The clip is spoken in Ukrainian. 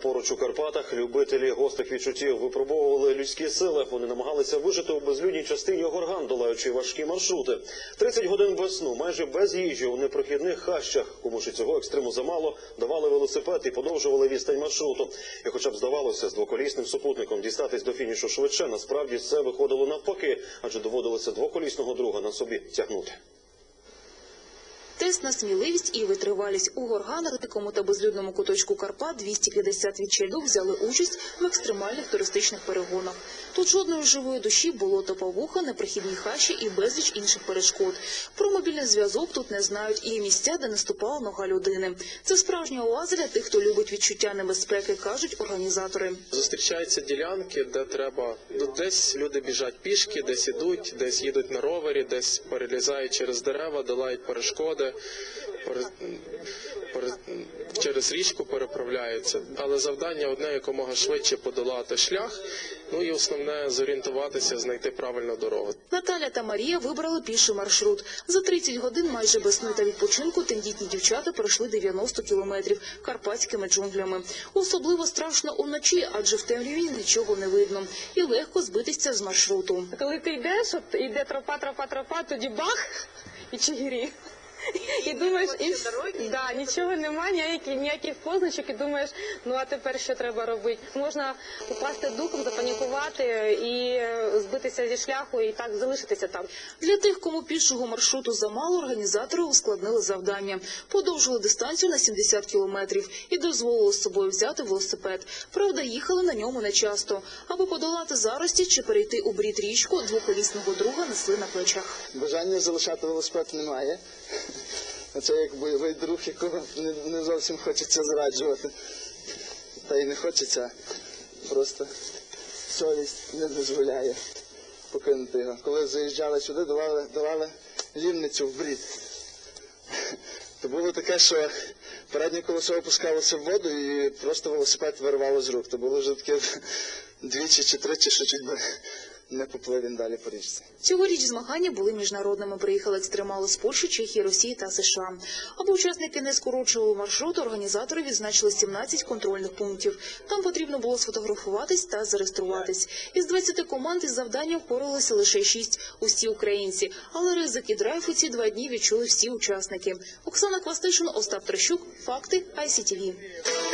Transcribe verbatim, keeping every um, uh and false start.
поруч у Карпатах любителі гострих відчуттів випробовували людські сили. Вони намагалися вижити у безлюдній частині горган, долаючи важкі маршрути. тридцять годин без сну, майже без їжі у непрохідних хащах. Кому ж цього екстриму замало, давали велосипед і подовжували відстань маршруту. І хоча б здавалося, з двоколісним супутником дістатись до фінішу швидше, насправді все виходило навпаки, адже доводилося двоколісного друга на собі тягнути. Тест на сміливість і витривалість. У горганах, дикому та безлюдному куточку Карпат двісті п'ятдесят відчайдух взяли участь в екстремальних туристичних перегонах. Тут жодної живої душі, болото, павуха, непрохідні хащі і безліч інших перешкод. Про мобільний зв'язок тут не знають і місця, де не ступала нога людини. Це справжня оаза для тих, хто любить відчуття небезпеки, кажуть організатори. Зустрічаються ділянки, де треба, десь люди біжать пішки, десь ідуть, десь їдуть на ровері, десь перелізають через дерева, долають перешкоди. Пере... Пере... через річку переправляються. Але завдання одне – якомога швидше подолати шлях, ну і основне – зорієнтуватися, знайти правильну дорогу. Наталя та Марія вибрали піший маршрут. За тридцять годин майже без сну та відпочинку тендітні дівчата пройшли дев'яносто кілометрів карпатськими джунглями. Особливо страшно уночі, адже в темряві нічого не видно. І легко збитися з маршруту. Коли ти йдеш, от йде тропа, тропа, тропа, тоді бах і чигирі. І думаєш, і да, нічого немає, ніяких, ніяких позначок, і думаєш, ну а тепер що треба робити? Можна упасти духом, запанікувати і збитися зі шляху, і так залишитися там. Для тих, кому пішого маршруту замало, організатори ускладнили завдання. Подовжили дистанцію на сімдесят кілометрів і дозволили з собою взяти велосипед. Правда, їхали на ньому нечасто. Аби подолати зарості чи перейти у брід річку, двоколісного друга несли на плечах. Бажання залишати велосипед немає. Це як бойовий друг, якого не, не зовсім хочеться зраджувати. Та й не хочеться, просто совість не дозволяє покинути його. Коли заїжджали сюди, давали, давали лівницю в брід. То було таке, що переднє колесо опускалося в воду і просто велосипед вирвало з рук. То було вже таке двічі чи тричі, що чуть би не поплив він далі по річці. Цьогоріч змагання були міжнародними. Приїхали екстремали з Польщі, Чехії, Росії та США. Аби учасники не скорочували маршруту, організатори відзначили сімнадцять контрольних пунктів. Там потрібно було сфотографуватись та зареєструватись. Із двадцяти команд із завданням впоралися лише шість – усі українці. Але ризик і драйв у ці два дні відчули всі учасники. Оксана Квастишин, Остап Трещук, Факти, ай сі ті ві.